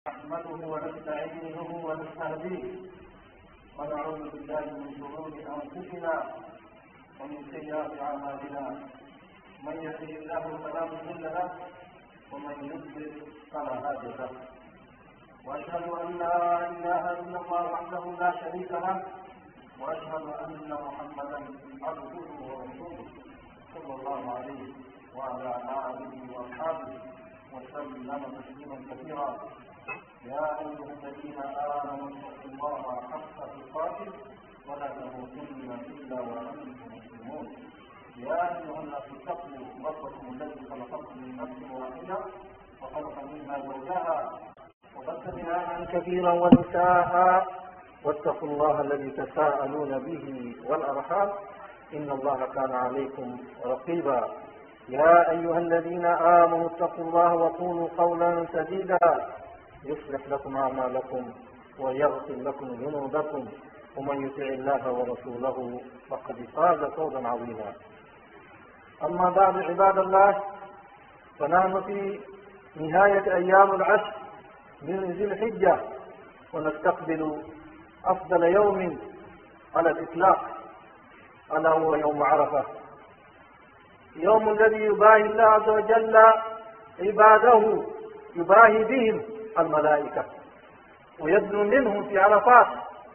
نحمده ونستعينه ونستهديه ونعوذ بالله من شرور انفسنا ومن سيئات اعمالنا، من يهده الله فلا مضل له ومن يضلل فلا هادي له، واشهد ان لا اله الا الله وحده لا شريك له، واشهد ان محمدا عبده ورسوله صلى الله عليه وعلى اله واصحابه وسلم تسليما كثيرا. يا ايها الذين امنوا اتقوا الله حق تقاته ولا تموتن الا وانتم مسلمون. يا ايها الناس اتقوا ربكم الذي خلقكم من نفس واحده وخلق منها زوجها وبث منها كثيرا ونساء، واتقوا الله الذي تساءلون به والارحام ان الله كان عليكم رقيبا. يا ايها الذين امنوا اتقوا الله وقولوا قولا سديدا يصلح لكم اعمالكم ويغفر لكم ذنوبكم، ومن يطع الله ورسوله فقد فاز فوزا عظيما. اما بعد عباد الله، فنحن في نهايه ايام العشر من ذي الحجه، ونستقبل افضل يوم على الاطلاق الا هو يوم عرفه، يوم الذي يباهي الله عز وجل عباده، يباهي بهم الملائكة ويدنو منهم في عرفات.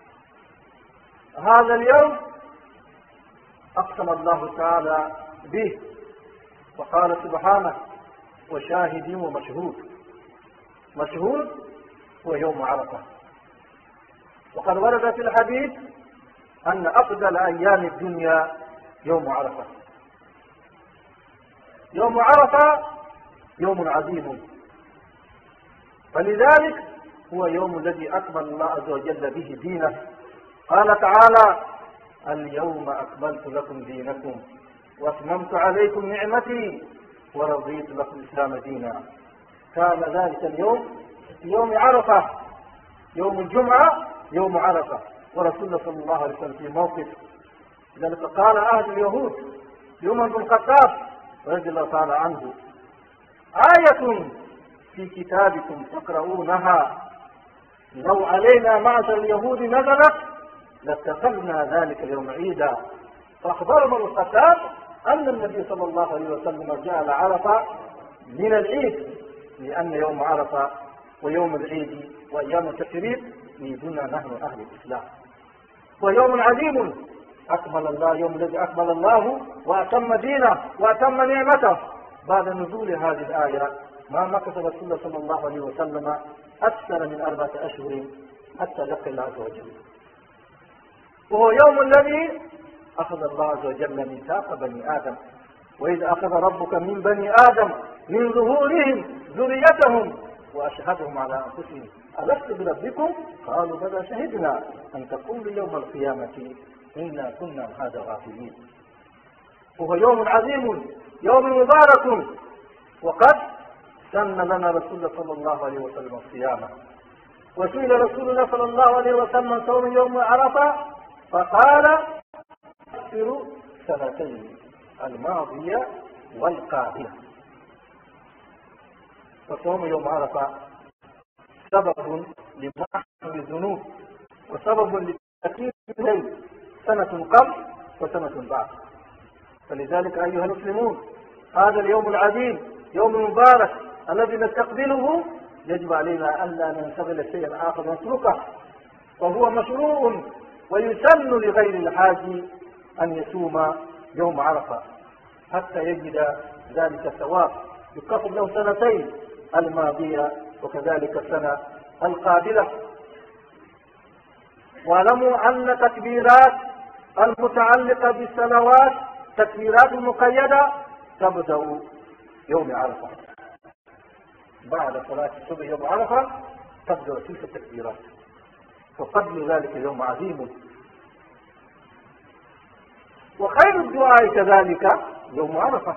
هذا اليوم أقسم الله تعالى به وقال سبحانه: وشاهد ومشهود. مشهود هو يوم عرفة، وقد ورد في الحديث أن أفضل أيام الدنيا يوم عرفة. يوم عرفة يوم عظيم، فلذلك هو يوم الذي أكمل الله عز وجل به دينه. قال تعالى: اليوم أكملت لكم دينكم وأتممت عليكم نعمتي ورضيت لكم الإسلام دينا. كان ذلك اليوم يوم عرفة، يوم الجمعة يوم عرفة. ورسول الله صلى الله عليه وسلم في موقف ذلك قال أهل اليهود لعمر بن الخطاب رضي الله تعالى عنه: آية في كتابكم تقرؤونها لو علينا معشر اليهود نزلت لاتخذنا ذلك اليوم عيدا. فأخبر عمر بن الخطاب أن النبي صلى الله عليه وسلم جعل عرفة من العيد، لأن يوم عرفة ويوم العيد وأيام التشريق عيدنا نحن أهل الإسلام، ويوم عظيم أكمل الله، يوم الذي أكمل الله وأتم دينه وأتم نعمته. بعد نزول هذه الآية ما مكث رسول الله صلى الله عليه وسلم أكثر من 4 أشهر حتى لقي الله عز وجل، وهو يوم الذي أخذ الله عز وجل ميثاق بني آدم: وإذ أخذ ربك من بني آدم من ظهورهم ذريتهم وأشهدهم على أنفسهم ألست بربكم؟ قالوا بلى شهدنا أن تقولوا يوم القيامة إنا كنا عن هذا غافلين. وهو يوم عظيم، يوم مبارك، وقد سن لنا رسول الله صلى الله عليه وسلم الصيام. وسئل رسول الله صلى الله عليه وسلم صوم يوم عرفة فقال: أكثر سنتين الماضية والقادمة. وصوم يوم عرفة سبب لمحو الذنوب وسبب لتكفير الليل، سنة قبل وسنة بعد. فلذلك أيها المسلمون، هذا اليوم العظيم، يوم مبارك الذي نستقبله، يجب علينا ألا ننشغل شيئا آخر ونتركه، وهو مشروع ويسن لغير الحاج أن يصوم يوم عرفة حتى يجد ذلك الثواب، يكافئ له سنتين الماضية وكذلك السنة القابلة. واعلموا أن تكبيرات المتعلقة بالصلوات تكبيرات مقيدة تبدأ يوم عرفة. بعد صلاة الصبح يوم عرفة تبدأ تلك التكبيرات، وقبل ذلك يوم عظيم. وخير الدعاء كذلك يوم عرفة.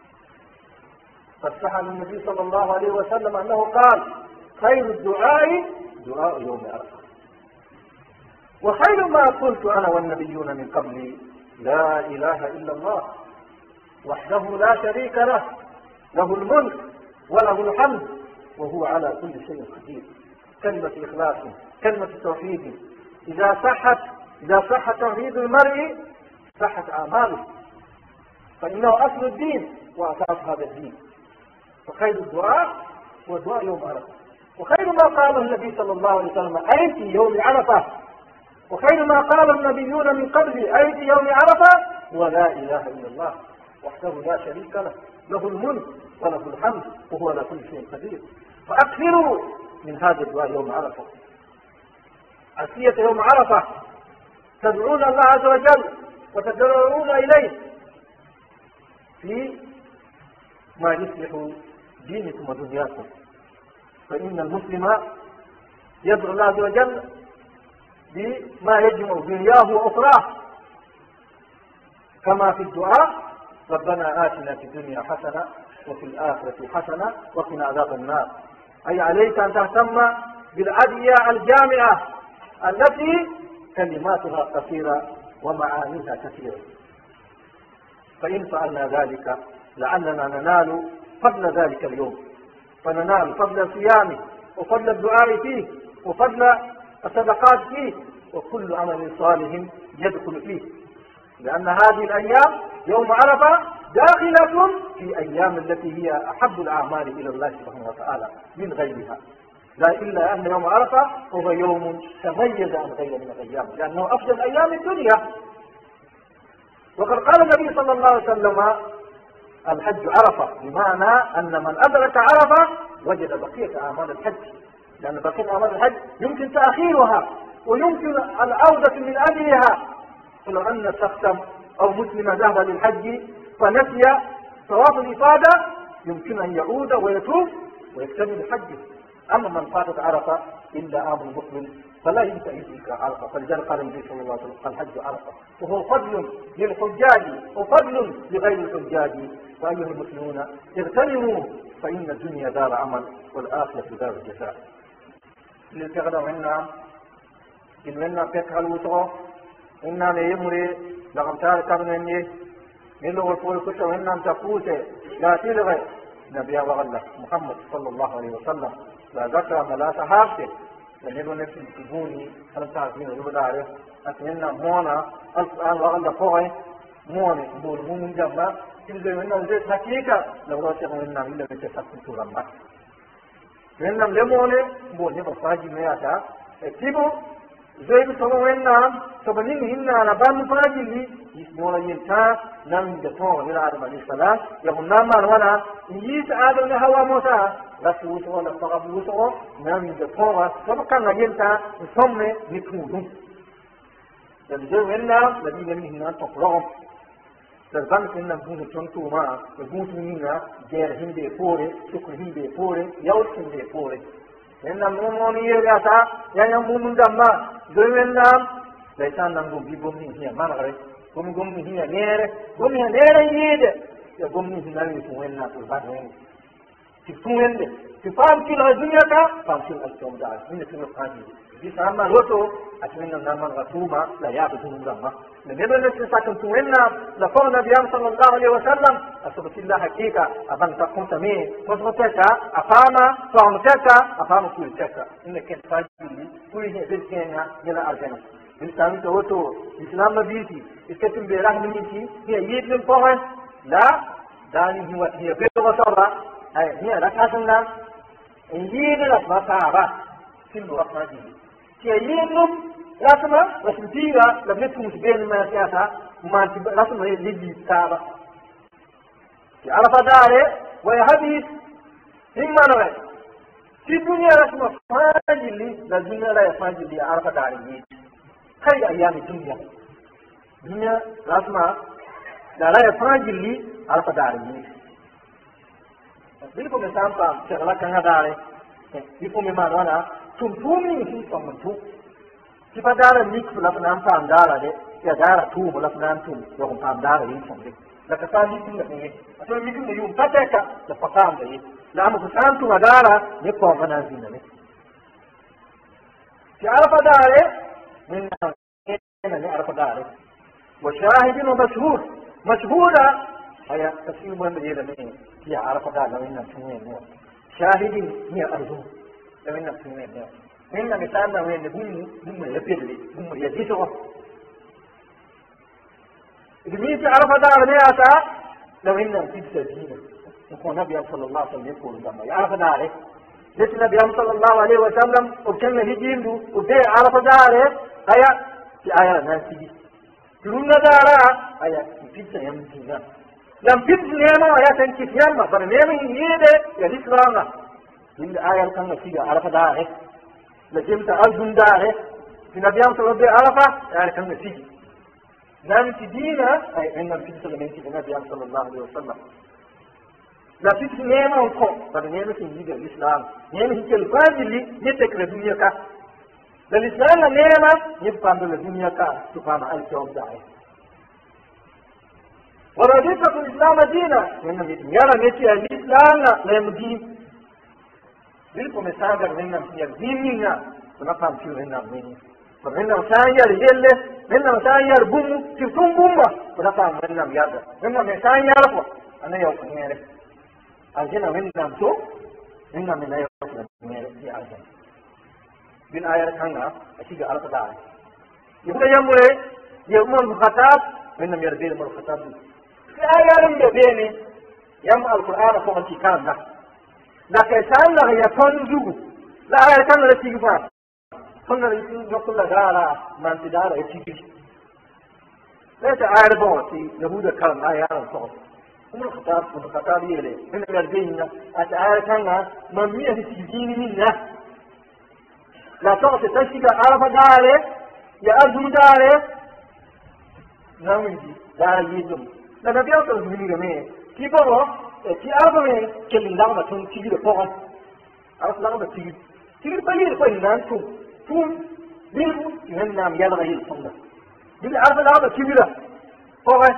قد صح عن النبي صلى الله عليه وسلم أنه قال: خير الدعاء دعاء يوم عرفة. وخير ما قلت أنا والنبيون من قبلي لا إله إلا الله وحده لا شريك له، له الملك وله الحمد وهو على كل شيء قدير. كلمة إخلاص، كلمة توحيد. إذا صح توحيد المرء صحت أعماله، فإنه أصل الدين وأساس هذا الدين. وخير الدعاء هو دعاء يوم عرفة، وخير ما قاله النبي صلى الله عليه وسلم أي في يوم عرفة، وخير ما قال النبيون من قبل أي في يوم عرفة هو لا إله إلا الله وحده لا شريك له، له الملك وله الحمد وهو على كل شيء قدير. فأكثروا من هذا الدعاء يوم عرفة. عشية يوم عرفة تدعون الله عز وجل وتدعون إليه في ما يصلح دينكم ودنياكم. فإن المسلم يدعو الله عز وجل بما يجمع دنياه وأخراه، كما في الدعاء ربنا آتنا في الدنيا حسنة وفي الآخرة حسنة وقنا عذاب النار. أي عليك أن تهتم بالأدعية الجامعة التي كلماتها قصيرة ومعانيها كثيرة. فإن فعلنا ذلك لعلنا ننال فضل ذلك اليوم، فننال فضل الصيام وفضل الدعاء فيه وفضل الصدقات فيه وكل عمل صالح يدخل فيه، لأن هذه الأيام يوم عرفة داخلة في أيام التي هي أحب الأعمال إلى الله سبحانه وتعالى من غيرها، لا إلا أن يوم عرفة هو يوم تميز عن غيره من الأيام لأنه أفضل أيام الدنيا. وقد قال النبي صلى الله عليه وسلم الحج عرفة، بمعنى أن من أدرك عرفة وجد بقية أعمال الحج، لأن بقية أعمال الحج يمكن تأخيرها ويمكن العودة من أجلها. ولو أن شخصا أو مسلما ذهب للحج فنسي طواف الإفاضة يمكن أن يعود ويتوب ويكتمل حجه. أما من فاتت عرفة إلا عام المقبل فلا يمكن أن يدرك عرفة، فلذلك قال النبي صلى الله عليه وسلم الحج عرفة، وهو فضل للحجاج وفضل لغير الحجاج. فأيها المسلمون اغتنموا فإن الدنيا دار عمل والآخرة دار جزاء. لتغدوا إننا بكر الوسط إننا ليمري لغمتار كرنني نلو الفول كتو إننا تفوت لا تلغي نبي الله محمد صلى الله عليه وسلم لا ذكر ملا صحابته لنلو نفسي تبوني هل تعرفين الوبدارة أتمنى مونا القرآن وغلا فوغي موني بول مون جمع إذا إننا زيت حقيقة لو رأسهم إننا إلا بتسكن تغمى إننا لموني بول نبا فاجي مياتا تيبو زي بسمو إننا سبنين إننا نبان فاجي لي يسمونا ينتا نم جتون إلى آدم عليه السلام يقول نامان وانا يجيس آدم لهوا موسى رسول وسوى لفقب وسوى نم جتون سبقا ينتا نسمي نتودون لذلك إننا لدي يمين هنا تقرأهم لذلك إننا بوز تنتو ما بوز مننا جير هندي فوري شكر هندي فوري يوش هندي فوري إننا موموني يغاتا يعني مومون دمما زي إننا ليسان نمو بيبومي هي ما نغري gomni hiya nere yede ya gomni hinani fuwenna to badwen ti fuwende ti famki la dunya ka famki al tawda min fi qadi bi sama roto atminna naman ratuma la ya bidun zamma ne ne ne sakan fuwenna la qawna bi sallallahu alaihi wasallam asbatillah hakika aban taqum tami qodrotaka afama fa'umtaka afama kultaka innaka fajili kulli hizkena ila arjana إنسان توتو إسلام نبيتي إسكتم بيراه نبيتي هي يد من فوق لا داني هي بيت وصرة هي ركعتنا يد الأسماء صعبة كل وقت هذه هي يد رسمة رسمتيرا لبنتكم سبين ما سياسة ما رسمة يد صعبة عرف داره ويهدي إما نوع في الدنيا رسمة فاجلي للدنيا لا يفاجلي عرف داره خير أيام الدنيا رسمة لا يفاجئ لي على قداري بيكم إنسان فام شغلة كنا داري بيكم ما رانا تومي في فمنتو كيف دار ميك فلان فام دارا يا دارا توم ولا فلان توم يوم فام دارا يفهم لك كان ميك نحني أصلا ميك يوم فتاك لفقام ده لا مفسان توم دارا يقوم أنا زينه في عرف داري من نعرف ذلك وشاهد ومشهود مشهودة هي تسليم من يلمين هي عرف ذلك من شاهد هي أرجو لمن نفسنا من مثالنا وين هم يبيلي هم يجيسوا إذا عرف دار نياتا لو إن في سجينة يكون النبي صلى الله عليه وسلم يقول لما يعرف داره ليش النبي صلى الله عليه وسلم وكان هيجيندو وبي عرف داره هيا في آية ناسي تقولنا دارا هيا في سيمتنا لم تبنينا هيا تنكيف يما فرمينا يده يديك رانا من آية كان فيها عرف داره لجمت أرجون داره في النبي صلى الله عليه وسلم يعني كان فيه نعم تدينا أي إن في سلمين في النبي صلى الله عليه وسلم لا في نعمة وكم فنعمة في جيل الإسلام نعمة في الفاضل اللي يتكلم الدنيا كا الإسلام نعمة يبقى عند الدنيا كا سبحان الله يوم داعي ورجيت في الإسلام دينا من يرى نتي الإسلام لا يمدين بالكم ساعة من في الدنيا ونفهم شو هنا مني فمن مساير يله من مساير بوم تفهم بوم ونفهم من يادا من مساير فو أنا يوم ميره أجينا من نامسو من من يوم ميره في أجينا بين آيات كنا أشيء على كذا يبقى يوم الخطاب من يردين من الخطاب في آيات من بيني يوم القرآن فوق الكتاب ده لكن سألنا هي تنزو لا آيات كنا لتيجي كنا نقول لها من تدار يتيجي ليس عارضون في يهود كلام آيات الصوت من الخطاب يلي من الجنة أتعارض كنا من مية تيجيني منا لا صوت تشيك عرف داره يا أرجو داره نعمدي دار يدوم لا نبي أقول من جميع كي بقى كي عرف من كل لغة تيجي لفوق عرف لغة تيجي بلير فين نانتو ثم بيرو ينام يلا يلصق بالعرض هذا كبيرة فوق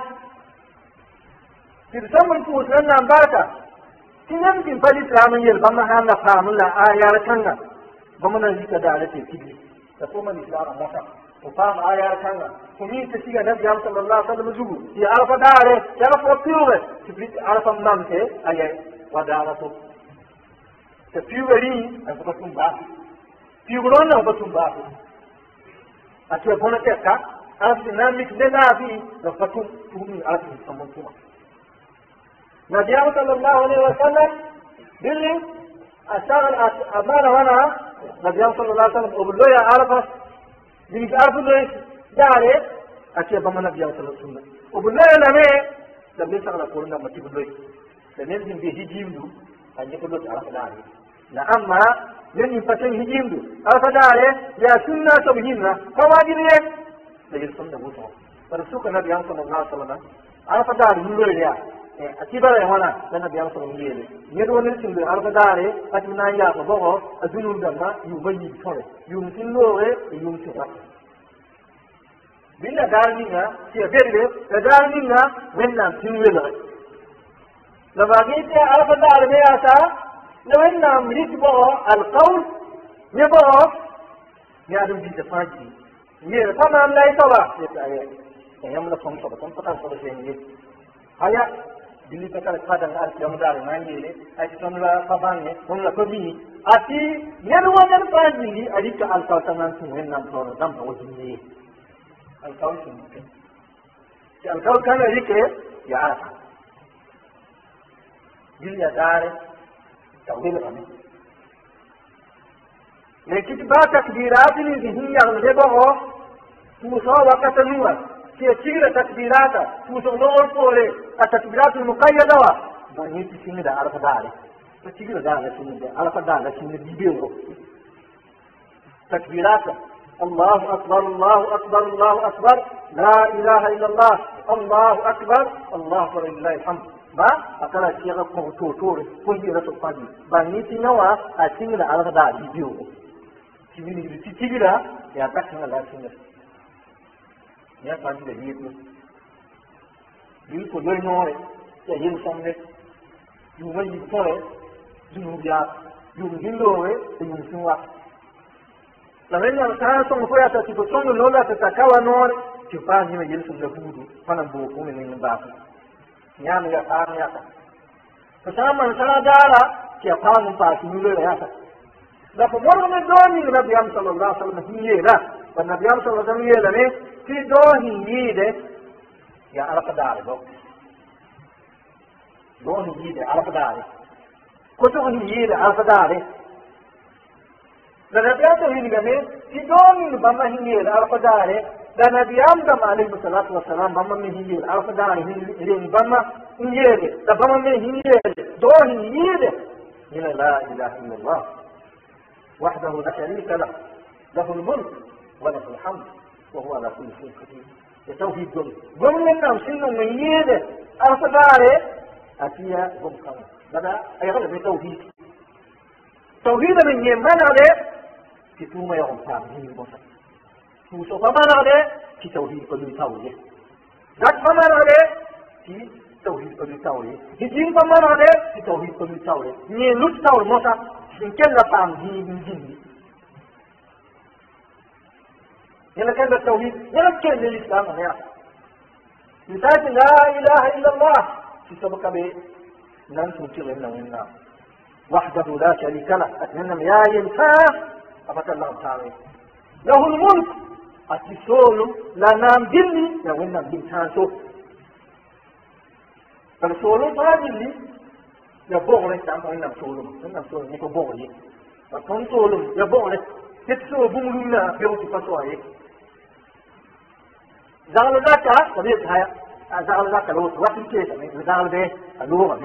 تسمى فوق ينام باركة تنام بالإسلام يلبم هذا فهم لا آيات كنا بمن ذيك دارة كبيرة تقوم الإسلام مصر وفهم آيات كنا كمين تسيء النبي صلى الله عليه وسلم جوا يعرف دارة يعرف وقتيه تبيت عرف النام كه آيات ودارته تفيوري أنت بتكون باس فيورون بتكون باس أشياء بنا كذا أصل نامك لنافي نفتون تقول أصل سموتنا نبي صلى الله عليه وسلم بالله أشار أمانة وانا نبي صلى الله عليه وسلم أقول له يا عرفة بيجي عرفة له داره أشياء بنا نبي صلى الله عليه وسلم أقول له أنا ما لم يسمع القرآن ما تقول له لأن بيجي جيمدو أن يقول له عرفة داره لا أما لن يفتن هجيمدو عرفة داره يا سنة سبهينا فواجبية لكن سنة بوسع فرسوك النبي صلى الله عليه وسلم عرفة داره من لوريا أكيد هنا لأن النبي صلى الله عليه وسلم يدون السند عرفة داره أتمنى يا بابا أزول دما يبني بثره يمكن له يمكن له بينا دارنا في بيرة دارنا ويننا سنويلا لما جيت عرفة داره بياتا لو إن أمريك بقى القول يبقى يعلم دي تفاجئ طبعا لا يطلع يعمل لكم صبر كم فترة صبر شيء هيا باللي تكاد هذا الأرض يوم دار ما يجي أجتمع لا فبانه ولا كذي أتي يروى من فاجئ أديك القول تمام سمين نام صور دم وجهه القول سمين القول كان أديك يا عارف باللي دار تقول غني لكن بعد تكبيرات اللي هي غلبه توصل وقت النور كثير تكبيرات توصل نور فوله التكبيرات المقيدة بني تسمى ده عرف داره تكبير ده تسمى ده عرف داره تسمى بيبيو تكبيرات الله أكبر الله أكبر الله أكبر لا إله إلا الله الله أكبر الله أكبر لله الحمد ba akala kiyaga ko totore ko yira to fadi ba ni tinawa a tinga ala da bidiyo tibira ya takna la tinga ya fadi da yiku ko do nore ya yin samne yu wani tore yu ya yu ngindore yu sunwa la venya ta so ko ya ta tipo sono lola ta kawa nore ti fa ni me yin sun da budu fana bo ko ne ba nyam ya tam ya ta sama sana dara ki apan pa ki nulo ya ta dafa morne doni nabiyam sallallahu alaihi wasallam hiyela fa nabiyam sallallahu alaihi wasallam yela ne ti do hiyide ya arafa dare do hiyide arafa dare ko to hiyide arafa dare da nabiyam to hiyide ne ti doni bama hiyede arafa dare da nabiyam da alaihi salatu wassalam bama mi hiyede arafa dare hiyede bama hiyede da bama mi hiyede do hiyide ila la ilaha illallah وحده لا شريك له له الملك وله الحمد وهو على كل شيء قدير التوحيد قم لنا وسنه من يده أرفضاره أتيا قم خمس بدأ أي غلط التوحيد توحيد من يمن عليه في توما يوم تامين المصر توسو فمن عليه في توحيد قدر توحيد ذات فمن عليه في توحيد قدر توحيد هجين فمن عليه في توحيد قدر توحيد نيلوت توحيد مصر إن كان لطعم دين من جني يلا كان التوحيد يلا كان للإسلام يا مثال لا إله إلا الله في سبق به لن تنكر إلا وحده لا شريك له أتمنى يا ينفع أبدا الله تعالى له الملك أتسول لا نام جني يا وين نام جنتان سو فالسول فاجلي ya bore ta ko ina solo ni ko bore ba kon solo ya bore tetso bumuluna be o paso aye zalo daka tabi haya zalo daka lo watin ke ta zalo de alo ba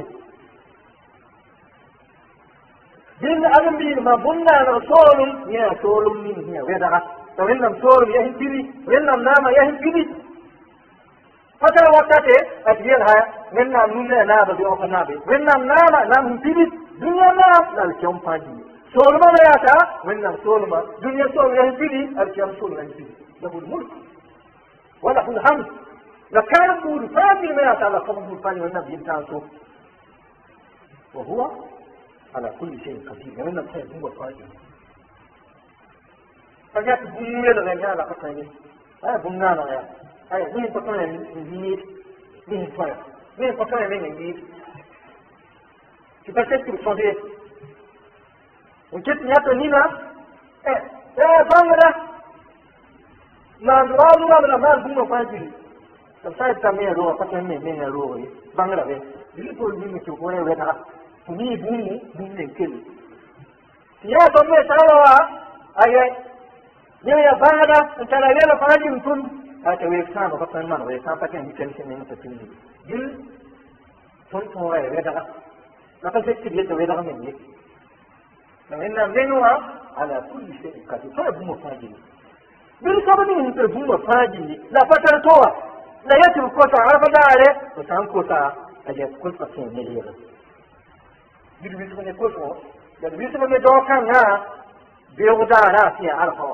din adam bi ma bunna na solo ya solo min ya we daga to wannan solo ya hindiri wannan nama ya hindiri fatara wakate atiyel haya wenna nunne naaba be ofa naabe wenna naama nam hintiri dunya naam nal kyom paji solma la yata wenna solma dunya sol ya hintiri al kyom sol ya hintiri lahu mulk wa lahu alhamd la kana bul fadi ma yata la qawm fadi wenna bi tanso wa huwa ala kulli shay'in qadir wenna tay huwa fadi fajat bunne la ngala qatani ay bunna la ya ay ni ko tan ni faya mais pas quand même une tu peux être pour changer on quitte niato nina bangara na ndwalu na mal bumo fajiri sai tamia ro pata me ro bangara be ili ko ni ko ko we na ni bumu kele ya to me sawa aye ya bangara ntala lelo fajiri kun ata we sana ko tan man we sana paten hikel ni ta tini jil ton way we daga naka sekti bi to we daga men ni na inna menwa ala kulli shay'in qadir fa bu mafajin bil sabani ni to bu mafajin la fatar towa la yati ko ta arafa dare to san ko ta aje ko ta sen ne yero bil bi ko ne ko so da bi so ne do kan na be o da ra fi arafa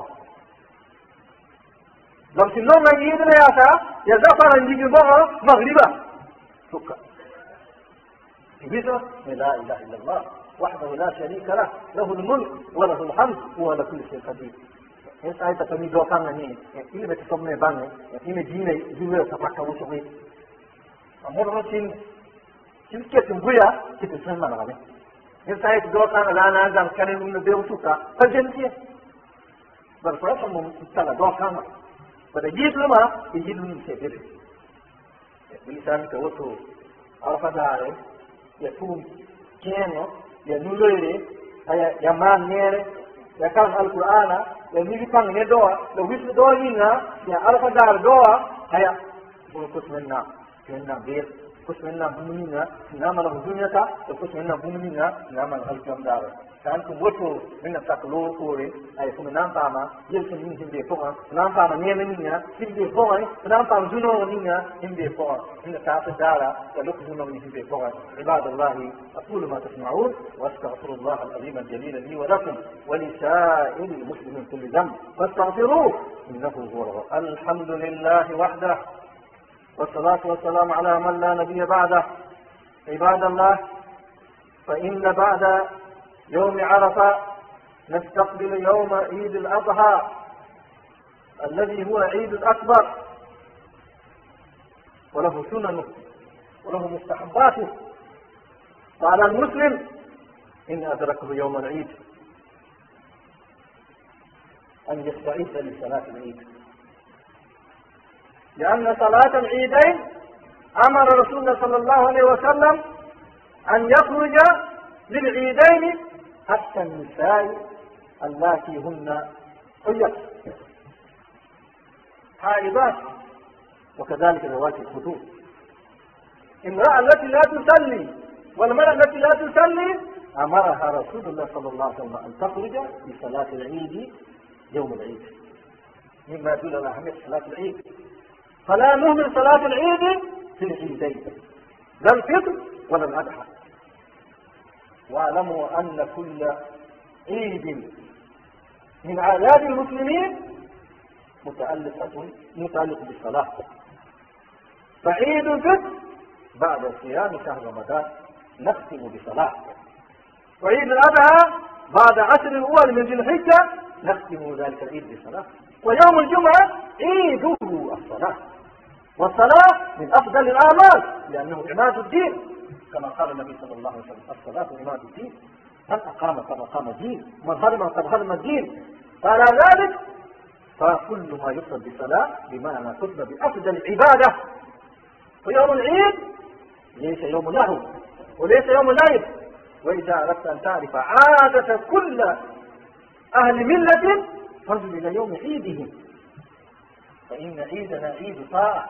لو سنو من يدنا يا سا يزفر نجيب بقى مغربا سكر بيسا لا اله الا الله وحده لا شريك له له الملك وله الحمد وهو على كل شيء قدير انت عايز تسمي دو كان ني اللي بتسمي بان اللي دينا جوه تفكر وشوي امور روتين كيف تنبويا كيف تسمع معنا انت عايز دو كان لا انا عايز كان من بيوتوكا فجنتي بس فرصه من تلا دو كان pada jid lama jid ni sebir bisan ka wato arafa dare ya tum keno ya nulere ya man nere ya kan alqur'ana ya ni kan ne doa da wisu do ni ya arafa dare doa haya ko kusmenna kenna bir kusmenna bumina nama la dunyata kusmenna bumina nama alqur'an dare kan ko wato min taklo ko re ay ko nan pama yel ko min himbe ko nan pama nyeme ni nya himbe ko ay nan pama juno ni nya himbe ko inda ta dara ya lok juno ni himbe ko ibadallah aqulu ma tasma'un wa astaghfirullah al-azim al-jalil li wa lakum wa li sa'il al-muslimin kulli dhanb fastaghfiruhu innahu huwa alhamdulillah wahdahu والصلاة والسلام على من لا نبي بعده عباد الله فإن بعد يوم عرفة نستقبل يوم عيد الأضحى الذي هو عيد الأكبر وله سننه وله مستحباته فعلى المسلم إن أدركه يوم العيد أن يستعد لصلاة العيد، لأن صلاة العيدين أمر رسولنا صلى الله عليه وسلم أن يخرج للعيدين حتى النساء اللاتي هن حائضات، وكذلك ذوات الخدور. امرأة التي لا تصلي والمرأة التي لا تصلي أمرها رسول الله صلى الله عليه وسلم أن تخرج لصلاة العيد يوم العيد، مما يدل على أهمية صلاة العيد. فلا نهمل صلاة العيد في العيدين، لا الفطر ولا الأضحى. واعلموا أن كل عيد من أعياد المسلمين متعلق بالصلاة. فعيد الفطر بعد صيام شهر رمضان نختم بصلاة، وعيد الأضحى بعد 10 الأول من ذي الحجة نختم ذلك العيد بصلاة، ويوم الجمعة عيده الصلاة. والصلاة من أفضل الأعمال لأنه عماد الدين، كما قال النبي صلى الله عليه وسلم: الصلاة عماد الدين، من أقام قد أقام الدين، من هرم قد هرم الدين. فعلى ذلك فكل ما يقصد بالصلاة بمعنى تقصد بأفضل عبادة. ويوم العيد ليس يوم لهو وليس يوم لعب. وإذا أردت أن تعرف عادة كل أهل ملة فانظر إلى يوم عيدهم، فإن عيدنا عيد طاعة،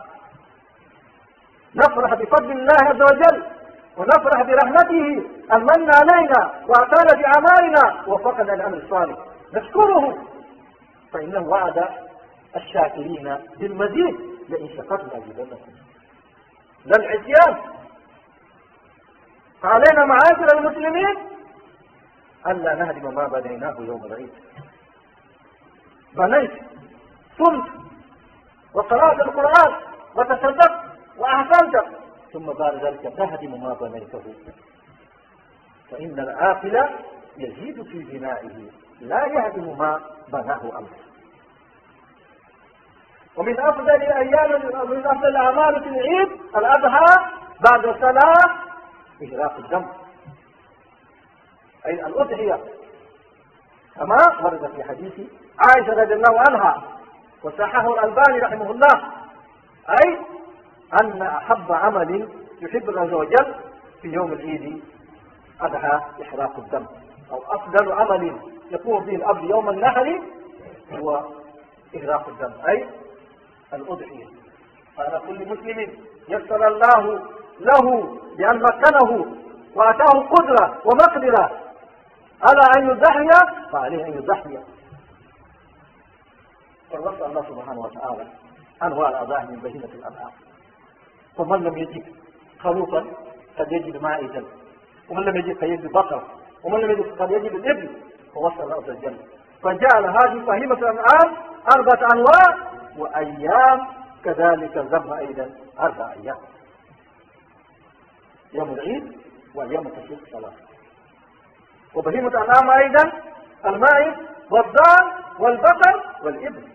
نفرح بفضل الله عز وجل ونفرح برحمته المن علينا وأعطانا بأعمالنا ووفقنا للعمل الصالح، نشكره فإنه وعد الشاكرين بالمزيد: لئن شكرتم لأزيدنكم. لا العصيان. فعلينا معاشر المسلمين ألا نهدم ما بنيناه يوم العيد. بنيت، صمت، وقرأت القرآن، وتصدقت، وأحسنت، ثم بعد ذلك تهدم ما بنيته، فإن العاقل يزيد في بنائه لا يهدم ما بناه أمس. ومن أفضل الأعمال في العيد الأضحى بعد الصلاة إهراق الدم، أي الأضحية، كما ورد في حديث عائشة رضي الله عنها وصححه الألباني رحمه الله، أي أن أحب عمل يحب الله عز وجل في يوم العيد أضحى إحراق الدم، أو أفضل عمل يقوم به الأب يوم النحر هو إحراق الدم، أي الأضحية. فعلى كل مسلم يسر الله له بأن مكنه وأتاه قدرة ومقدرة على أن يضحي فعليه أن يضحي. فوصى الله سبحانه وتعالى أنواع الأضاحي من بهيمة الأنعام، فمن لم يجد خروفا قد يجد مائزا، ومن لم يجد فيجد بقر، ومن لم يجد قد يجد الإبل. فوصى الله عز وجل فجعل هذه بهيمة الأنعام 4 أنواع، وأيام كذلك الذبح أيضا 4 أيام: يوم العيد وأيام تشريق الصلاة. وبهيمة الأنعام أيضا الماعز والضأن والبقر والإبل.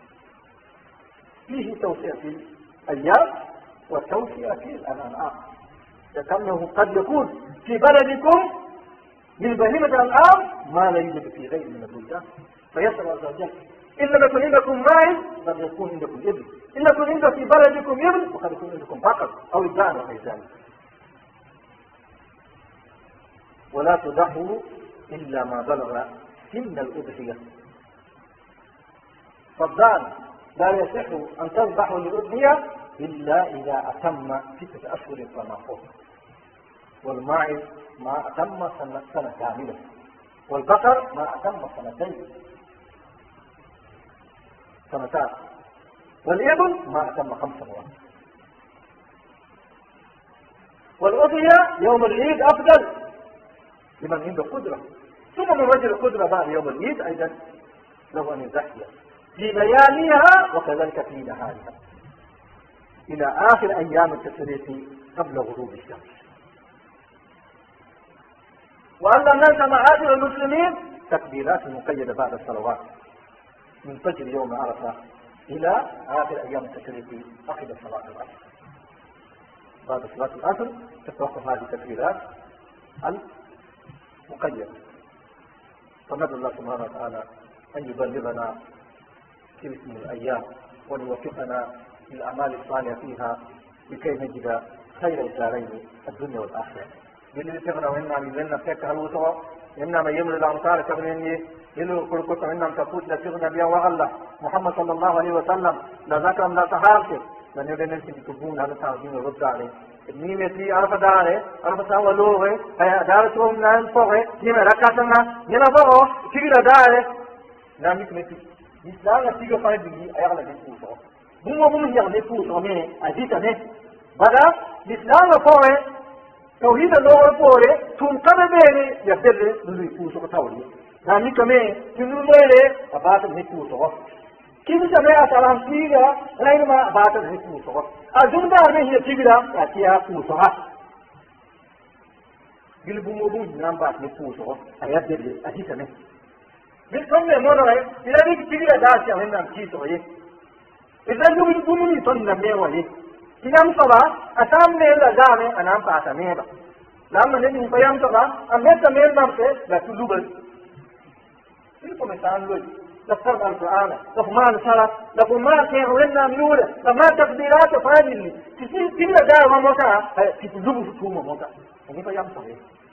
فيه توسيع في الأيام والتوسيع في الأنعام، لأنه قد يكون في بلدكم من بهيمة الأنعام ما لا يوجد في غير من البلدان، فيسأل الله عز وجل: إن لم يكن عندكم ماعز قد يكون عندكم إبل، إن لم يكن عندكم في بلدكم إبل وقد يكون عندكم بقر أو الضأن وغير ذلك. ولا تضحوا إلا ما بلغ سن الأضحية. فالضأن لا يصح أن تذبحوا للأضحية إلا إذا أتم 6 أشهر فما فوق، والماعز ما أتم سنة كاملة، والبقر ما أتم 2 والإبل ما أتم 5 سنوات. والأضحية يوم العيد أفضل لمن عنده قدرة، ثم من وجه القدرة بعد يوم العيد أيضا له أن يضحي في لياليها وكذلك في نهارها إلى آخر أيام التشريق قبل غروب الشمس. وأن الناس معاشر المسلمين تكبيرات مقيدة بعد الصلوات من فجر يوم عرفة إلى آخر أيام التشريق أخذ صلاة العصر. بعد صلاة العصر تتوقف هذه التكبيرات المقيدة. فندعو الله سبحانه وتعالى أن يبلغنا تلك الأيام وأن يوفقنا للأعمال الصالحة فيها لكي نجد خير الدارين الدنيا والآخرة. بالذي تغنى وإنا من لنا فيك هلوتها إنما يمر الأمثال تغنيني إنه كل كنت إنما تفوت لتغنى بها وغلا محمد صلى الله عليه وسلم لا ذكر لا تحارك لأن يبين أنت تكون هذا تعظيم الرد عليه نيمة في عرف داره عرف سوى لوغه هيا دارتهم نان فوقه نيمة ركعتنا نيمة فوقه تيجي داره نعم يكمتي إسلام تيجي فايدني أيغلا نفوسه بوم يغلا نفوسه مين أزيته بدا الإسلام فوقه توحيد اللغة فوقه ثم كم بيني يبدل نفوسه كتاولي نعم يكمل تنومله أبات نفوسه كيف سمع سلام فيها غير ما أبات نفوسه أجند أرميه تيجي أتيا فوسه بالبوم نعم بات نفوسه أيبدل أزيته بالكم مرة إذا بيجي تيجي داسيا من نام كيسه إذا يوم بومني تون نميه إذا مصبا أسام نيل زامه أنام باسمه لما نبي بيام صبا أمهر تميل نامسه لا تلوبل بالكم إنسان لوي لفظ القرآن لفمان صلاة لفمان كهولنا ميولة لما تقديرات فاجلي تيجي دا وموتا تلوب فتوم موتا يعني بيام صبا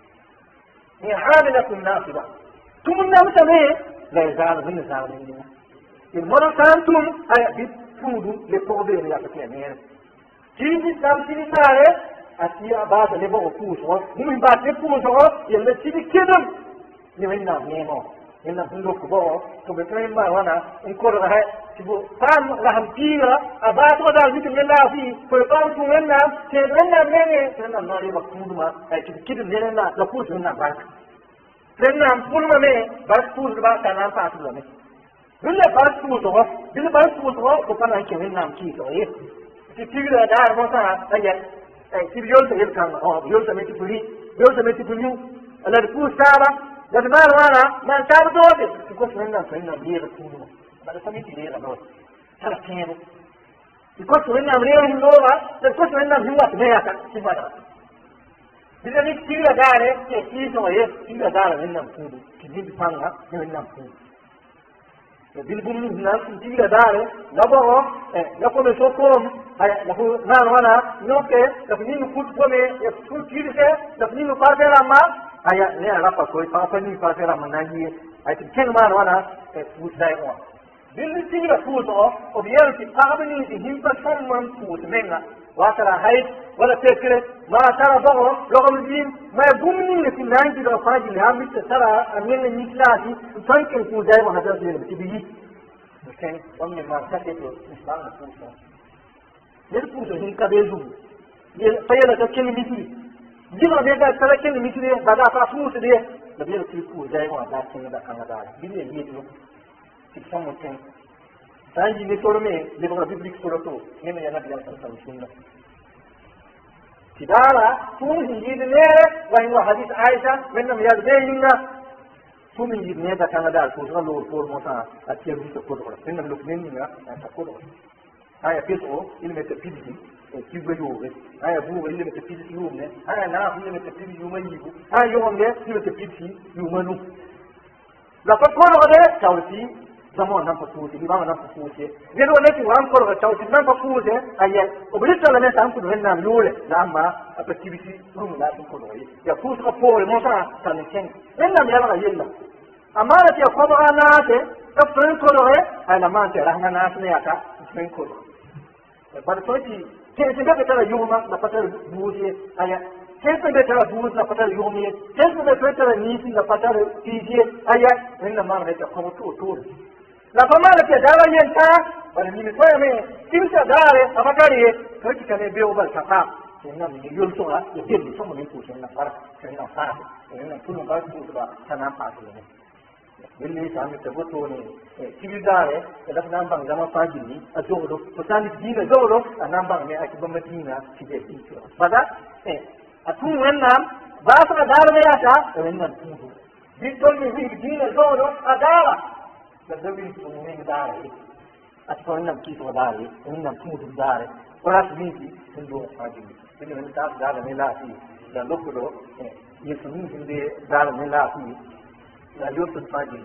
هي حاملة ناصبة ثم نامسه لا يزال من زمان المرة كانتم هاي بتفودوا للتوبين يا كتير كيف تامسي سارة أشياء بعض اللي بقوا فوسوا هم بعض فوسوا يلا تيجي كده يمنا نيمو يلا بندوك بقوا كبتين ما وانا نقول هاي تبو فام لهم كيرا أبعد وده زيد من الله فيه فيقام كمنا كمنا مني كمنا ناري مكتوب ما هاي كده لنا لفوس منا بعد لنا نقول ما مي بس فوس بعد كلام فاتوا لنا بلا بس فوسوا بلا بس فوسوا كنا كمنا كيسوا إيه تيجي دار مثلا هي تيجي يوم تيجي كان يوم تمشي تقولي يوم تمشي تقولي أنا بقول سارة لكن ما أنا ما سارة دوت تقول فينا بير تقولوا بعد سميتي بير دوت ترى كينو تقول فينا بير هندوة تقول فينا هندوة بيا كذا إذا تيجي دار تيجي تيجي دار فينا تقولوا تيجي بفانها فينا تقولوا بالبوم الناس تيجي داره لبوا لكم شوكم لكم نان وانا نوكه لكني نقول كم يقول كيرك لكني نقارن لما هيا نه عرفة كوي فاني قارن لما ناجي هاي تكين ما وانا فوت دايما باللي تيجي فوت وبيان في قابلني تهم بسم من فوت منا وترى هاي ولا تكره ما ترى بقى لغم الدين ما يبومني في ناين ترى فاجي لهم ترى أمين المثلاتي فانكن فوت دايما هذا بتبيجي كان ومن ما كتبوا إسلام الفوسة الفوسة هم كبيرون يلا كل مثلي جينا بيجا كلا كل مثلي بعد أفوسة ده لبيجا تلفو زي ما ده كنا ده كنا ده بيجي يجيبه تكسم مكان تانجي نسورمه لبغى بيبليك سورته هم يلا بيجا سامسونجنا كدارا توم يجيبه وين حديث عائشة منهم يجيبه ثم يجيب نيدا كان دار فوزنا لور فور موسى أتيار بيس كودورا إن اللقمين يا تكودورا هاي بيسو اللي متفيدي كيف يوه هاي أبوه اللي متفيدي يوم نه هاي ناف اللي متفيدي يوم يجيبه هاي يوم نه اللي متفيدي يوم نو لا تكودورا ده كاوتي زمان نام فوزي لما نام فوزي جدو نتي وام كودورا كاوتي نام فوزي هاي وبريت على ناس أنكم هنا ملولة لما أبتدي يوم لا تكودورا يا فوز كفور موسى كان إنما يلا يلا أمانة يا خبر ناس تفرن كله أنا ما أنت رحنا ناس نياتا تفرن كله بعد شوي كيف تبغى يوم لا فترة بوزي أيه كيف تبغى بوز لا فترة يومية كيف تبغى نيسي لا فترة تيجي أيه إنما ما نتيجة خبر طول لا فما نتيجة دارا ينتا بعد مين شوية مين كيف تدارة أما كاريه كيف كان بيوبل كذا إنما يقول سوا يجيب سوما نيكوش إنما فرق إنما فرق إنما كل ما بس بوزا كنا نفعله اللي سامي تبوتوني كيف داره إذا نام بان زمان فاجني أزورو فساني دينا زورو أنام بان مي أكيد بمدينة كذا تيجي بدا أتون ونام باس أدار مياتا ونام تيجي بيتون مي دينا زورو أدارا لذبين تونين داره أتون ونام كيف وداره ونام تيجي داره وراس ميتي سندو فاجني اللي من تاس داره ميلاتي لا لوكلو يسمين سندي داره ميلاتي لا يوصل فاجي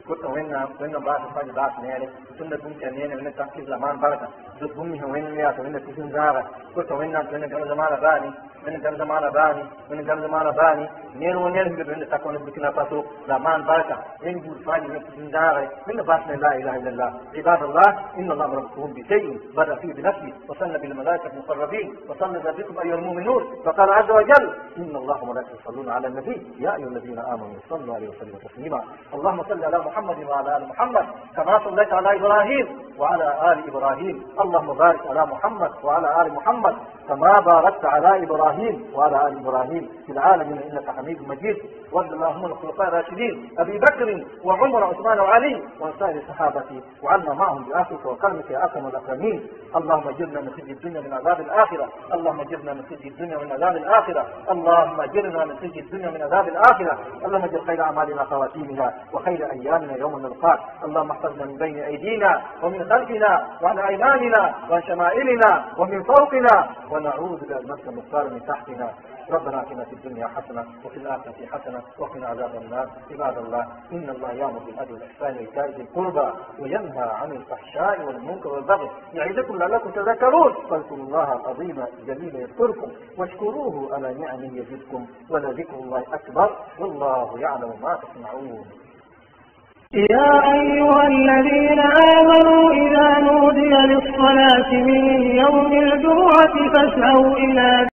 كنت وين بعد فاجي بعد نيره كنا كنت نيره من تحكي زمان بركة دك بومي وين يا وين تكون زارة كنت وين كان زمان باني من كان زمان باني نير ونير من تكون بكنا باسو زمان بركة من جود فاجي من تكون زارة من بعد لا إله إلا الله عباد الله إن الله أمركم بشيء بدأ فيه بنفسه وصلى بالملائكة المقربين وصلى بكم أيها المؤمنون فقال عز وجل إن الله وملائكته يصلون على النبي يا أيها الذين آمنوا صلوا عليه وسلموا تسليما اللهم صل على محمد وعلى آل محمد كما صليت على إبراهيم وعلى آل إبراهيم اللهم بارك على محمد وعلى آل محمد كما باركت على إبراهيم وعلى آل إبراهيم في العالمين إنك حميد مجيد وارض اللهم عن الخلفاء الراشدين أبي بكر وعمر وعثمان وعلي وسائر الصحابة وعنا معهم بعفوك وكرمك يا أكرم الأكرمين اللهم اجرنا من خزي الدنيا من عذاب الآخرة اللهم اجرنا من خزي الدنيا من عذاب الآخرة اللهم اجرنا من خزي الدنيا من عذاب الآخرة اللهم اجعل خير أعمالنا خواتيمها وخير أيامنا يوم نلقاك اللهم احفظنا من بين أيدينا ومن خلفنا وعن أيماننا وعن شمائلنا ومن فوقنا ونعوذ بأزمتك المختار من تحتنا ربنا اتنا في الدنيا حسنه وفي الاخره حسنه وقنا عذاب النار عباد الله ان الله يامر بالعدل والاحسان وايتاء ذي القربى وينهى عن الفحشاء والمنكر والبغي يعظكم لعلكم تذكرون فاذكروا الله العظيم الجليل يذكركم واشكروه على نعمه يزدكم ولذكر الله اكبر والله يعلم ما تصنعون. يا أيها الذين آمنوا إذا نودي للصلاة من يوم الجمعة فاسعوا إلى